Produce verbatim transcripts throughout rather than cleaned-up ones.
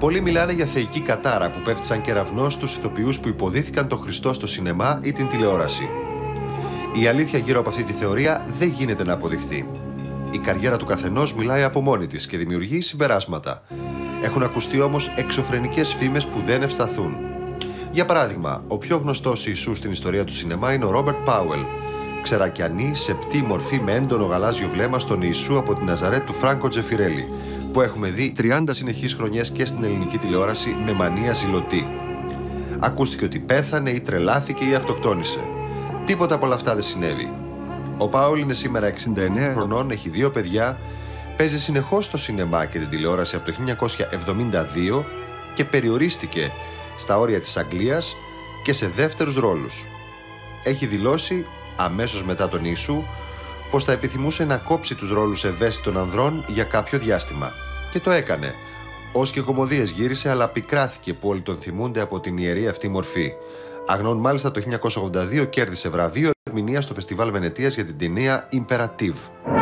Πολλοί μιλάνε για θεϊκή κατάρα που πέφτει σαν κεραυνός στους ηθοποιούς που υποδίθηκαν τον Χριστό στο σινεμά ή την τηλεόραση. Η αλήθεια γύρω από αυτή τη θεωρία δεν γίνεται να αποδειχθεί. Η καριέρα του καθενός μιλάει από μόνη της και δημιουργεί συμπεράσματα. Έχουν ακουστεί όμως εξωφρενικές φήμες που δεν ευσταθούν. Για παράδειγμα, ο πιο γνωστός Ιησούς στην ιστορία του σινεμά είναι ο Ρόμπερτ Πάουελ, ξερακιανή, σεπτή μορφή με έντονο γαλάζιο βλέμμα στον Ιησού από τη Ναζαρέτ του Φράνκο Τζεφιρέλη, που έχουμε δει τριάντα συνεχείς χρονιές και στην ελληνική τηλεόραση με μανία ζηλωτή. Ακούστηκε ότι πέθανε ή τρελάθηκε ή αυτοκτόνησε. Τίποτα από όλα αυτά δεν συνέβη. Ο Πάουλ είναι σήμερα εξήντα εννέα χρονών, έχει δύο παιδιά, παίζει συνεχώς στο σινεμά και την τηλεόραση από το χίλια εννιακόσια εβδομήντα δύο και περιορίστηκε στα όρια της Αγγλίας και σε δεύτερους ρόλους. Έχει δηλώσει, αμέσως μετά τον Ιησού, πως θα επιθυμούσε να κόψει τους ρόλους ευαίσθητων ανδρών για κάποιο διάστημα. Και το έκανε. Ως και κωμωδίες γύρισε, αλλά πικράθηκε που όλοι τον θυμούνται από την ιερή αυτή μορφή. Αγνών μάλιστα το χίλια εννιακόσια ογδόντα δύο κέρδισε βραβείο ερμηνείας στο Φεστιβάλ Βενετίας για την ταινία Imperative.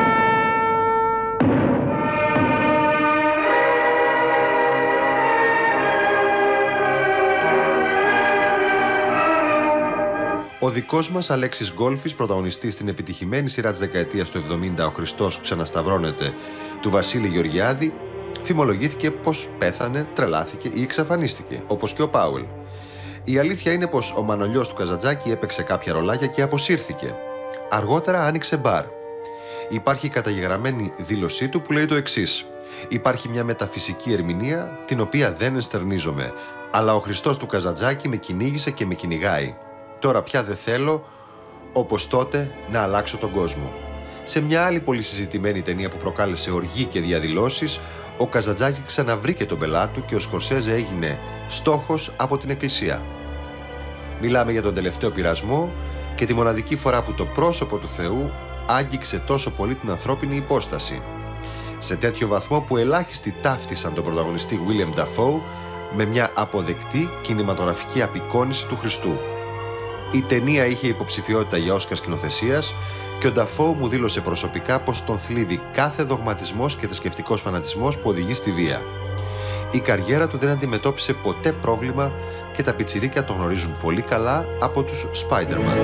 Ο δικός μας Αλέξης Γκόλφης, πρωταγωνιστής στην επιτυχημένη σειρά της δεκαετίας του εβδομήντα «Ο Χριστός ξανασταυρώνεται» του Βασίλη Γεωργιάδη, φημολογήθηκε πως πέθανε, τρελάθηκε ή εξαφανίστηκε, όπως και ο Πάουελ. Η αλήθεια είναι πως ο Μανολιός του Καζαντζάκη έπαιξε κάποια ρολάκια και αποσύρθηκε. Αργότερα άνοιξε μπαρ. Υπάρχει καταγεγραμμένη δήλωσή του που λέει το εξής: «Υπάρχει μια μεταφυσική ερμηνεία την οποία δεν ενστερνίζομαι, αλλά ο Χριστός του Καζαντζάκη με κυνήγησε και με κυνηγάει. Τώρα πια δεν θέλω, όπως τότε, να αλλάξω τον κόσμο». Σε μια άλλη πολύ συζητημένη ταινία που προκάλεσε οργή και διαδηλώσεις, ο Καζαντζάκη ξαναβρήκε τον πελάτη του και ο Σκορσέζε έγινε στόχος από την Εκκλησία. Μιλάμε για τον τελευταίο πειρασμό και τη μοναδική φορά που το πρόσωπο του Θεού άγγιξε τόσο πολύ την ανθρώπινη υπόσταση. Σε τέτοιο βαθμό που ελάχιστοι ταύτισαν τον πρωταγωνιστή William Dafoe με μια αποδεκτή κινηματογραφική απεικόνηση του Χριστού. Η ταινία είχε υποψηφιότητα για Όσκαρ σκηνοθεσίας και ο Νταφόου μου δήλωσε προσωπικά πως τον θλίβει κάθε δογματισμός και θρησκευτικός φανατισμός που οδηγεί στη βία. Η καριέρα του δεν αντιμετώπισε ποτέ πρόβλημα και τα πιτσιρίκια τον γνωρίζουν πολύ καλά από τους Spider-Man.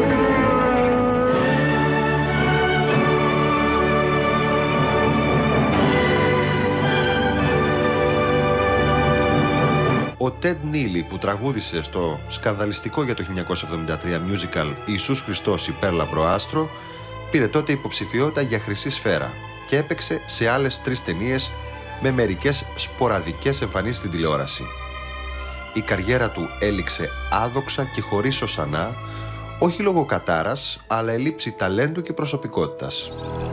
Ο Τεντ Νίλι, που τραγούδισε στο σκανδαλιστικό για το χίλια εννιακόσια εβδομήντα τρία musical «Ιησούς Χριστός υπέρλαμπρο άστρο», πήρε τότε υποψηφιότητα για Χρυσή Σφαίρα και έπαιξε σε άλλες τρεις ταινίες με μερικές σποραδικές εμφανίσεις στην τηλεόραση. Η καριέρα του έληξε άδοξα και χωρίς οσανά, όχι λόγω κατάρας, αλλά ελλείψη ταλέντου και προσωπικότητας.